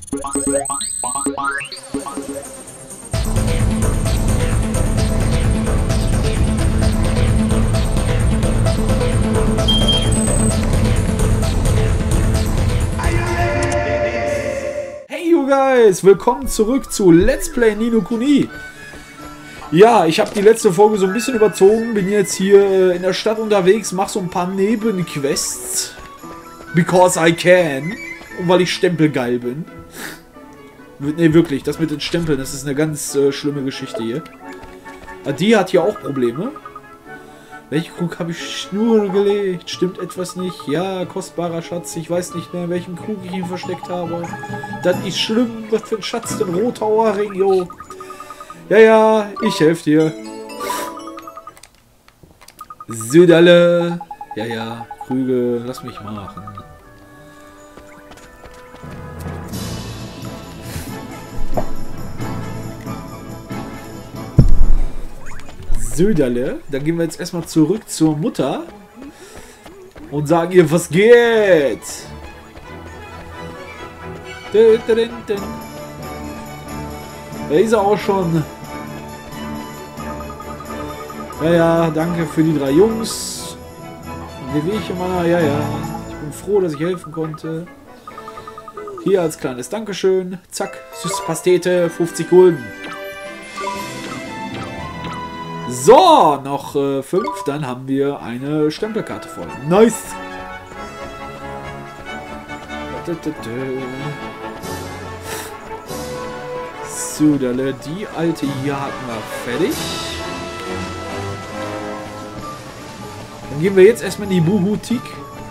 Hey you guys, willkommen zurück zu Let's Play Ni no Kuni. Ja, ich habe die letzte Folge so ein bisschen überzogen, bin jetzt hier in der Stadt unterwegs, mache so ein paar Nebenquests. Because I can. Und weil ich stempelgeil bin. Ne, wirklich, das mit den Stempeln, das ist eine ganz schlimme Geschichte hier. Die hat hier auch Probleme. Welchen Krug habe ich Schnur gelegt? Stimmt etwas nicht? Ja, kostbarer Schatz. Ich weiß nicht mehr, welchen Krug ich ihn versteckt habe. Das ist schlimm. Was für ein Schatz denn? Roter Ohrring, jo. Ja, ich helfe dir. Süderle. Ja, Krüge, lass mich machen. Süderle. Dann gehen wir jetzt erstmal zurück zur Mutter und sagen ihr, was geht? Da ist er auch schon. Ja, danke für die 3 Jungs. Wehwehchen, ja. Ich bin froh, dass ich helfen konnte. Hier als kleines Dankeschön. Zack, süße Pastete, 50 Gulden. So, noch 5, dann haben wir eine Stempelkarte voll. Nice! So, die alte hier hatten wir fertig. Dann gehen wir jetzt erstmal in die Buhutik.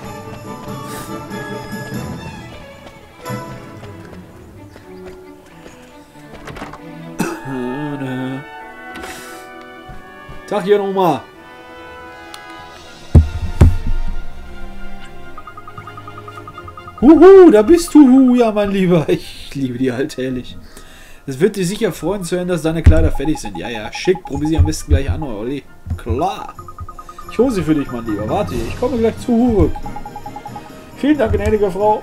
Tag hier nochmal. Huhu, da bist du, ja mein Lieber. Ich liebe die alltäglich. Es wird dich sicher freuen zu hören, dass deine Kleider fertig sind. Ja, schick, probier sie am besten gleich an, Olli. Klar. Ich hole sie für dich, mein Lieber. Warte, ich komme gleich zurück. Vielen Dank, gnädige Frau.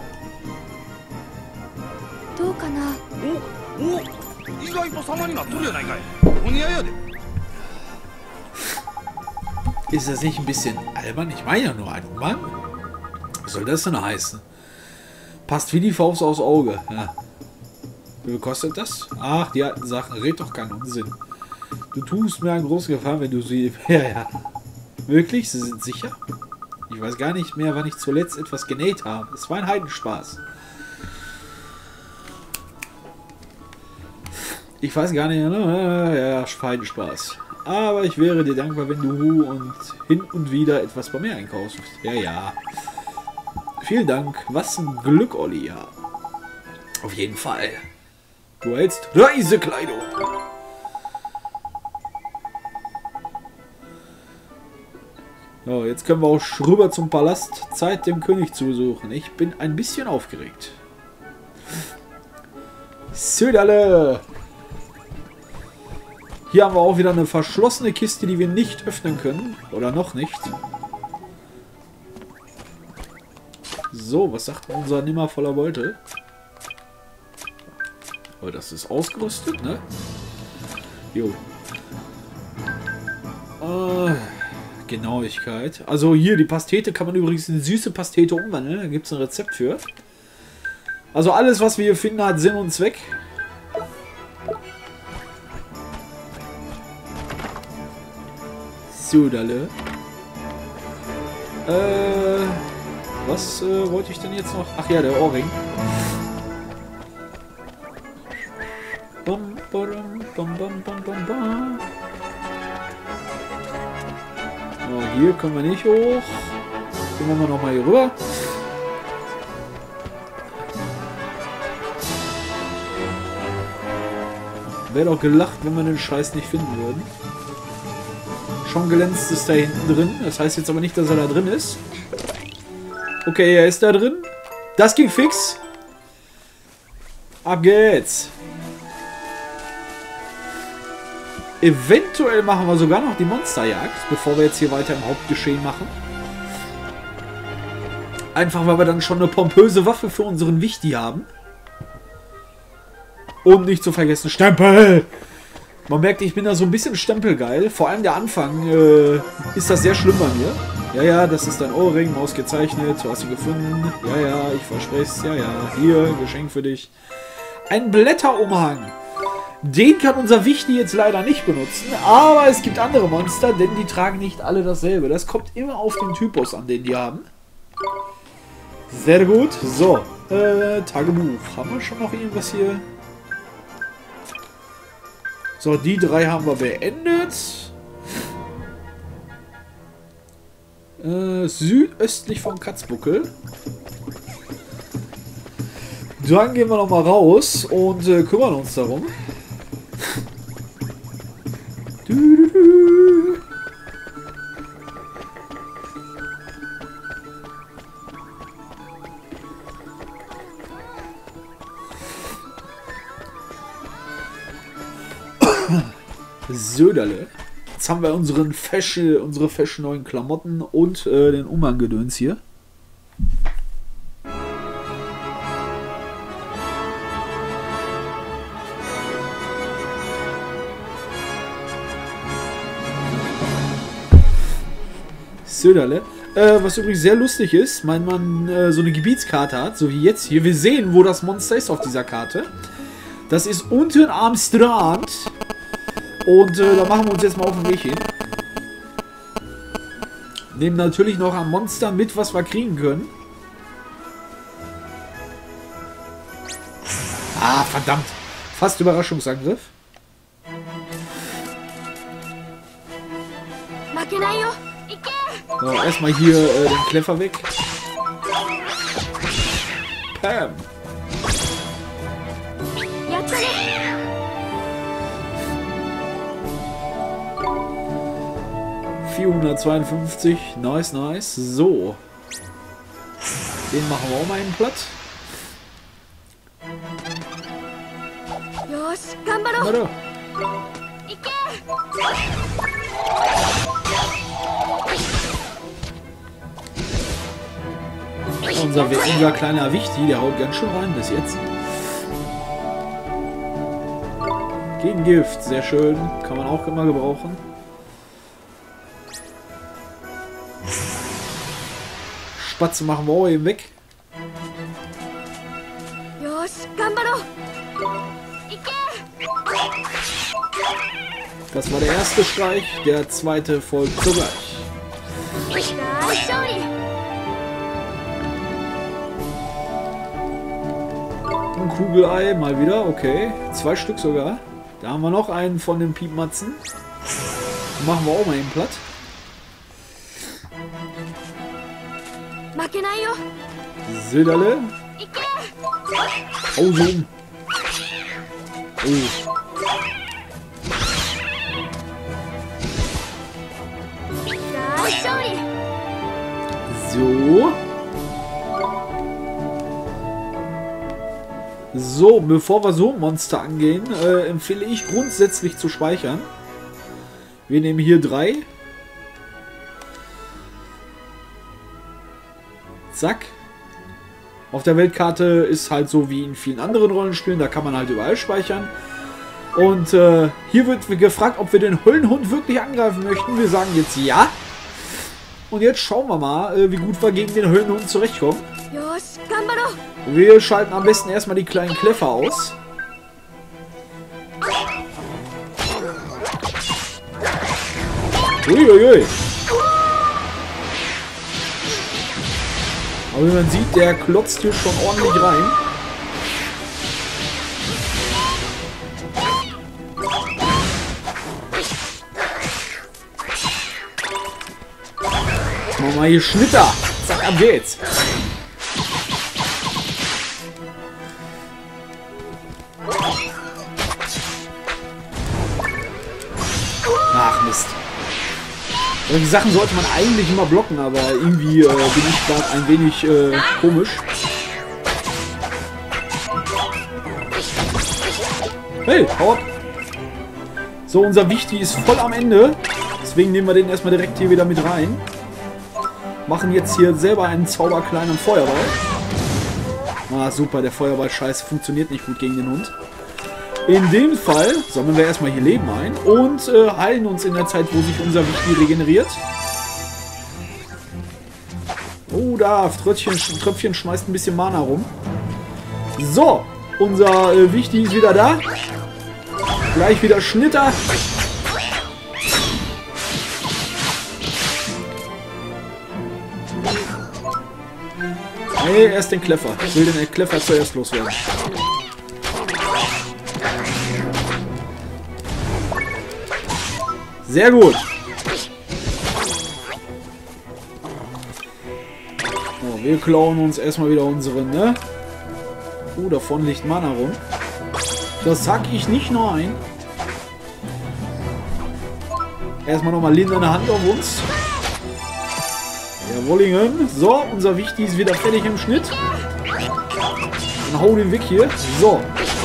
Ist das nicht ein bisschen albern? Ich meine ja nur einen Mann. Was soll das denn heißen? Passt wie die Faust aufs Auge. Ja. Wie viel kostet das? Ach, die alten Sachen. Red doch keinen Unsinn. Du tust mir einen großen Gefallen, wenn du sie... Ja. Wirklich? Sie sind sicher? Ich weiß gar nicht mehr, wann ich zuletzt etwas genäht habe. Es war ein Heidenspaß. Ich weiß gar nicht... Ja, Heidenspaß. Aber ich wäre dir dankbar, wenn du hin und wieder etwas bei mir einkaufst. Ja. Vielen Dank. Was ein Glück, Olli. Ja. Auf jeden Fall. Du hältst Reisekleidung. So, jetzt können wir auch rüber zum Palast. Zeit, dem König zu besuchen. Ich bin ein bisschen aufgeregt. Süderle. Hier haben wir auch wieder eine verschlossene Kiste, die wir nicht öffnen können. Oder noch nicht. So, was sagt unser Nimmer voller Beutel? Oh, das ist ausgerüstet, ne? Jo. Genauigkeit. Also hier, die Pastete kann man übrigens in süße Pastete umwandeln. Da gibt es ein Rezept für. Also alles, was wir hier finden, hat Sinn und Zweck. Süderle. Was wollte ich denn jetzt noch? Ach ja, der Ohrring. Bam, bam, bam, bam, bam, bam. Oh, hier können wir nicht hoch. Gehen wir nochmal hier rüber. Wäre doch gelacht, wenn wir den Scheiß nicht finden würden. Schon glänzt ist da hinten drin. Das heißt jetzt aber nicht, dass er da drin ist. Okay, er ist da drin. Das ging fix. Ab geht's. Eventuell machen wir sogar noch die Monsterjagd, bevor wir jetzt hier weiter im Hauptgeschehen machen. Einfach, weil wir dann schon eine pompöse Waffe für unseren Wichti haben. Und nicht zu vergessen, Stempel! Man merkt, ich bin da so ein bisschen stempelgeil. Vor allem der Anfang ist das sehr schlimm bei mir. Ja, ja, das ist dein Ohrring, ausgezeichnet. Du hast ihn gefunden. Ja, ja, ich verspreche es. Ja, ja, hier, Geschenk für dich. Ein Blätterumhang. Den kann unser Wichti jetzt leider nicht benutzen. Aber es gibt andere Monster, denn die tragen nicht alle dasselbe. Das kommt immer auf den Typus an, den die haben. Sehr gut. So, Tagebuch. Haben wir schon noch irgendwas hier? So, die 3 haben wir beendet. Südöstlich vom Katzbuckel. Dann gehen wir nochmal raus und kümmern uns darum. Söderle. Jetzt haben wir unsere feschen neuen Klamotten und den Umhang-Gedöns hier. Söderle. Was übrigens sehr lustig ist, wenn man so eine Gebietskarte hat, so wie jetzt hier. Wir sehen, wo das Monster ist auf dieser Karte. Das ist unten am Strand. Und da machen wir uns jetzt mal auf den Weg hin. Nehmen natürlich noch ein Monster mit, was wir kriegen können. Ah, verdammt. Fast Überraschungsangriff. So, erstmal hier den Kleffer weg. Pam. 452. Nice, nice. So. Den machen wir auch mal einen platt. Warte. Unser kleiner Wichti, der haut ganz schön rein bis jetzt. Gegengift, sehr schön. Kann man auch immer gebrauchen. Spatze machen wir auch eben weg. Das war der erste Streich, der zweite folgt sogleich. Ein Kugelei, mal wieder, okay. 2 Stück sogar. Da haben wir noch einen von den Piepmatzen. Machen wir auch mal eben platt. Söderle. Oh, so. Oh. So. So, bevor wir so ein Monster angehen, empfehle ich grundsätzlich zu speichern. Wir nehmen hier 3. Zack. Auf der Weltkarte ist halt so wie in vielen anderen Rollenspielen, da kann man halt überall speichern. Und hier wird gefragt, ob wir den Höllenhund wirklich angreifen möchten. Wir sagen jetzt ja. Und jetzt schauen wir mal, wie gut wir gegen den Höllenhund zurechtkommen. Wir schalten am besten erstmal die kleinen Kleffer aus. Uiuiui. Aber wie man sieht, der klotzt hier schon ordentlich rein. Jetzt machen wir mal hier Schnitter. Zack, ab geht's. Ach, Mist. Solche Sachen sollte man eigentlich immer blocken, aber irgendwie bin ich gerade ein wenig komisch. Hey, hau ab. So, unser Wichti ist voll am Ende. Deswegen nehmen wir den erstmal direkt hier wieder mit rein. Machen jetzt hier selber einen zauberkleinen Feuerball. Ah, super, der Feuerball-Scheiß funktioniert nicht gut gegen den Hund. In dem Fall sammeln wir erstmal hier Leben ein und heilen uns in der Zeit, wo sich unser Wichti regeneriert. Oh, da, Tröpfchen schmeißt ein bisschen Mana rum. So, unser Wichti ist wieder da. Gleich wieder Schnitter. Nee, erst den Kleffer. Ich will den Kleffer zuerst loswerden. Sehr gut. So, wir klauen uns erstmal wieder unseren, ne? Davon liegt Mana rum. Das sag ich nicht nur ein. Erstmal nochmal lindernde Hand auf uns. Jawollingen. So, unser Wichti ist wieder fertig im Schnitt. Dann hau den weg hier. So.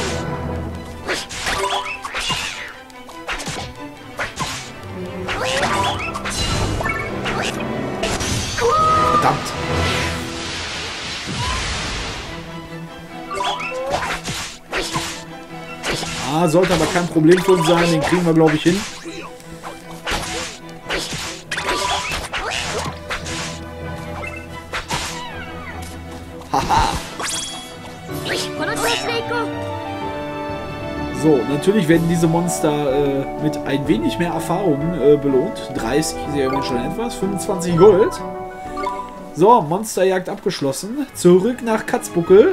Verdammt. Sollte aber kein Problem für uns sein. Den kriegen wir, glaube ich, hin. Haha. So, natürlich werden diese Monster mit ein wenig mehr Erfahrung belohnt. 30 ist ja schon etwas. 25 Gold. So, Monsterjagd abgeschlossen. Zurück nach Katzbuckel.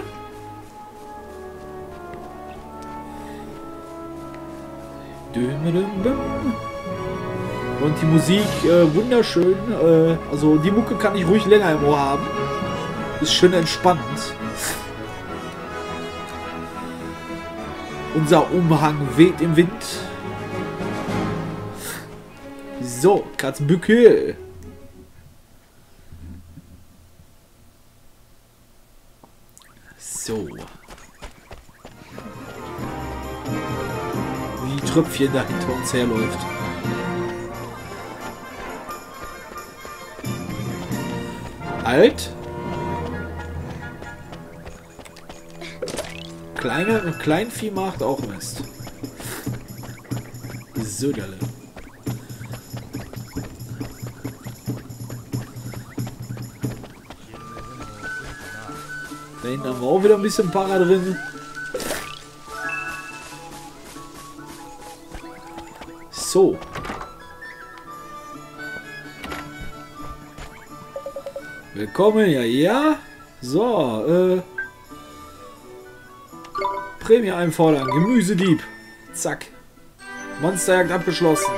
Und die Musik wunderschön. Also die Mucke kann ich ruhig länger im Ohr haben. Ist schön entspannt. Unser Umhang weht im Wind. So, Katzbuckel. So. Wie Tröpfchen da hinter uns herläuft. Alt. Kleinvieh macht auch Mist. Söderle. Da hinten haben wir auch wieder ein bisschen Para drin. So. Willkommen, ja. So, Prämie einfordern. Gemüsedieb. Zack. Monsterjagd abgeschlossen.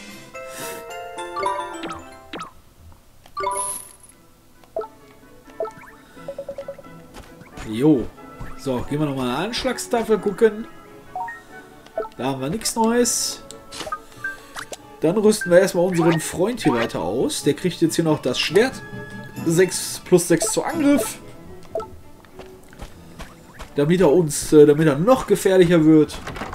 Jo. So, gehen wir nochmal eine Anschlagstafel gucken. Da haben wir nichts Neues. Dann rüsten wir erstmal unseren Freund hier weiter aus. Der kriegt jetzt hier noch das Schwert. 6 plus 6 zu Angriff. Damit er noch gefährlicher wird.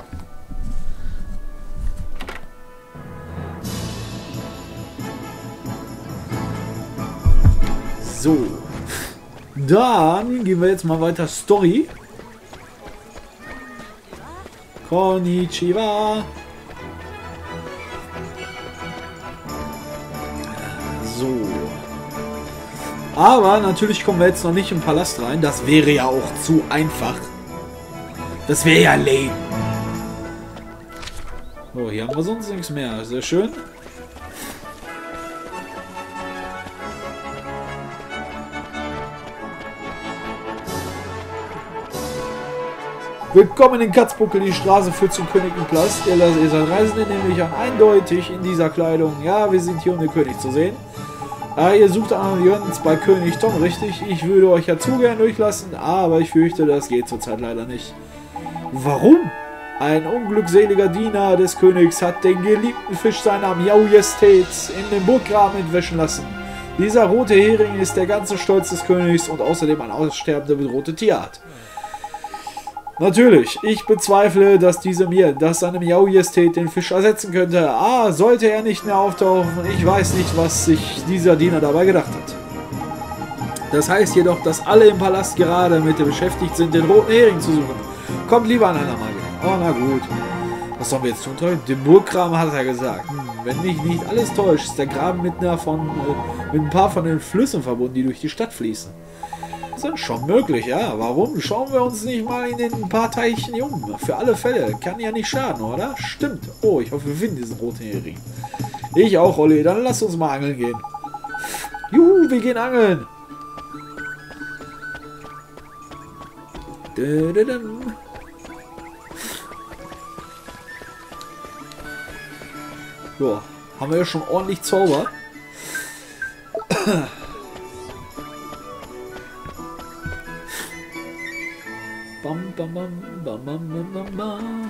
So. Dann gehen wir jetzt mal weiter Story. Konnichiwa. So. Aber natürlich kommen wir jetzt noch nicht im Palast rein. Das wäre ja auch zu einfach. Das wäre ja lame. So, hier haben wir sonst nichts mehr. Sehr schön. Willkommen in Katzbuckel, die Straße führt zum Königenpalast. Ihr seid Reisende, nämlich an eindeutig in dieser Kleidung. Ja, wir sind hier, um den König zu sehen. Ihr sucht an Jöns bei König Tom, richtig? Ich würde euch ja zu gern durchlassen, aber ich fürchte, das geht zurzeit leider nicht. Warum? Ein unglückseliger Diener des Königs hat den geliebten Fisch seiner Majestät in den Burggraben entwischen lassen. Dieser rote Hering ist der ganze Stolz des Königs und außerdem ein aussterbender bedrohte Tierart. Natürlich, ich bezweifle, dass seine Majestät den Fisch ersetzen könnte. Sollte er nicht mehr auftauchen, ich weiß nicht, was sich dieser Diener dabei gedacht hat. Das heißt jedoch, dass alle im Palast gerade mit beschäftigt sind, den roten Hering zu suchen. Kommt lieber ein andermal wieder. Oh, na gut. Was sollen wir jetzt tun? Den Burggraben hat er gesagt. Wenn mich nicht alles täuscht, ist der Graben mit ein paar von den Flüssen verbunden, die durch die Stadt fließen. Das ist schon möglich, ja. Warum schauen wir uns nicht mal in den paar Teichen um? Für alle Fälle. Kann ja nicht schaden, oder? Stimmt. Oh, ich hoffe, wir finden diesen roten Hering. Ich auch, Olli. Dann lass uns mal angeln gehen. Juhu, wir gehen angeln. Ja, haben wir ja schon ordentlich Zauber. Bam, bam, bam, bam, bam, bam, bam.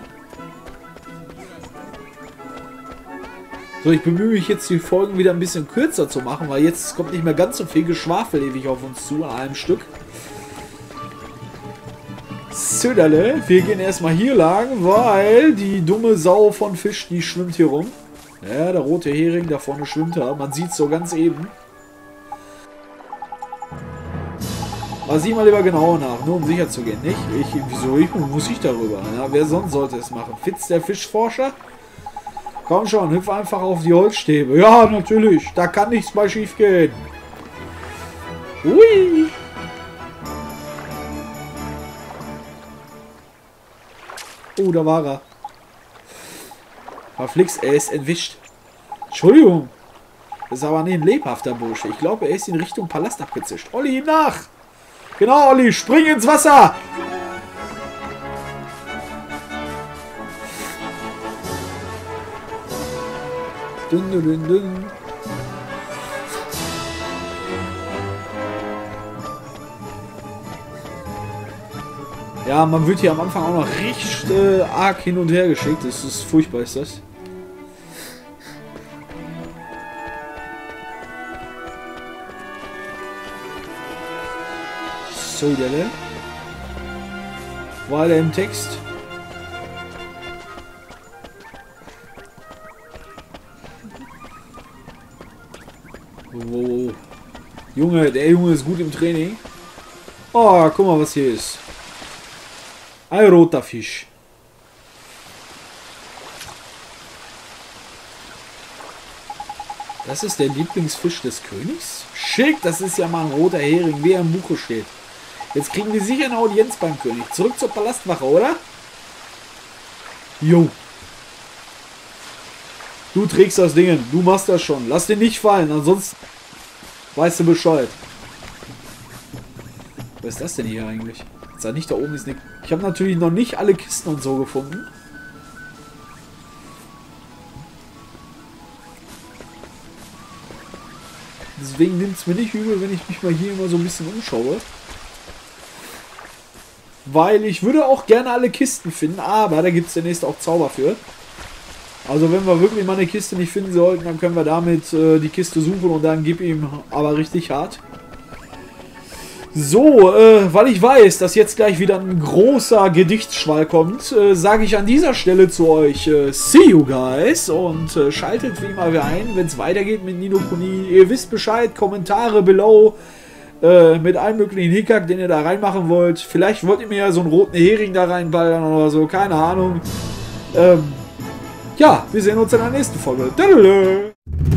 So, ich bemühe mich jetzt, die Folgen wieder ein bisschen kürzer zu machen, weil jetzt kommt nicht mehr ganz so viel Geschwafel ewig auf uns zu an einem Stück. Söderle, wir gehen erstmal hier lang, weil die dumme Sau von Fisch, die schwimmt hier rum. Ja, der rote Hering da vorne schwimmt da. Man sieht es so ganz eben. Aber sieh mal lieber genauer nach, nur um sicher zu gehen, nicht? Wieso muss ich darüber? Ja, wer sonst sollte es machen? Fitz, der Fischforscher? Komm schon, hüpf einfach auf die Holzstäbe. Ja, natürlich. Da kann nichts bei schief gehen. Ui. Oh, da war er. Verflixt, er ist entwischt. Entschuldigung. Das ist aber nicht ein lebhafter Bursche. Ich glaube, er ist in Richtung Palast abgezischt. Olli, ihm nach! Genau, Olli, spring ins Wasser! Dun, dun, dun, dun. Ja, man wird hier am Anfang auch noch recht arg hin und her geschickt. Das ist furchtbar, ist das. So, der weiter im Text. Wow. Junge, der Junge ist gut im Training. Oh, guck mal, was hier ist. Ein roter Fisch. Das ist der Lieblingsfisch des Königs? Schick, das ist ja mal ein roter Hering, wie er im Buche steht. Jetzt kriegen wir sicher eine Audienz beim König. Zurück zur Palastwache, oder? Jo. Du trägst das Ding, du machst das schon. Lass den nicht fallen, ansonsten weißt du Bescheid. Was ist das denn hier eigentlich? Jetzt nicht da oben ist nicht. Ich habe natürlich noch nicht alle Kisten und so gefunden. Deswegen nimmt es mir nicht übel, wenn ich mich mal hier immer so ein bisschen umschaue. Weil ich würde auch gerne alle Kisten finden, aber da gibt es demnächst auch Zauber für. Also wenn wir wirklich mal eine Kiste nicht finden sollten, dann können wir damit die Kiste suchen und dann gib ihm aber richtig hart. So, weil ich weiß, dass jetzt gleich wieder ein großer Gedichtsschwall kommt, sage ich an dieser Stelle zu euch, see you guys und schaltet wie immer wieder ein, wenn es weitergeht mit Ni no Kuni. Ihr wisst Bescheid, Kommentare below, mit allen möglichen Hickhack, den ihr da reinmachen wollt. Vielleicht wollt ihr mir ja so einen roten Hering da reinballern oder so, keine Ahnung. Ja, wir sehen uns in der nächsten Folge. Tadalö.